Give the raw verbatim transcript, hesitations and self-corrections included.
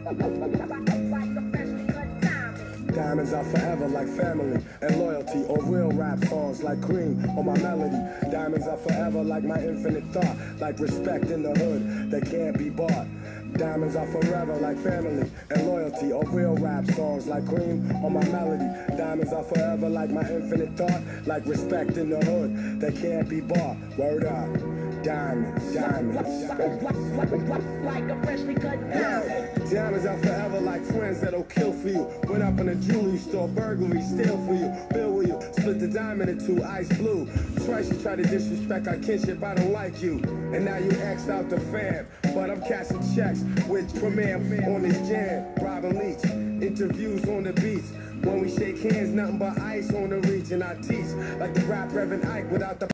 Diamonds are forever like family and loyalty, or real rap songs like cream on my melody. Diamonds are forever like my infinite thought, like respect in the hood that can't be bought. Diamonds are forever like family and loyalty, or real rap songs like cream on my melody. Diamonds are forever like my infinite thought, like respect in the hood that can't be bought. Word up. Diamonds, diamonds. Like a freshly cut diamond. Diamonds are forever like friends that'll kill for you. Went up in a jewelry store, burglary, steal for you, bill with you, split the diamond in two, ice blue. Twice you try to disrespect our kinship, I don't like you. And now you X'd out the fam, but I'm cashing checks with Premier on this jam. Robin Leach, interviews on the beach. When we shake hands, nothing but ice on the reach, and I teach like the rap Reverend Ike without the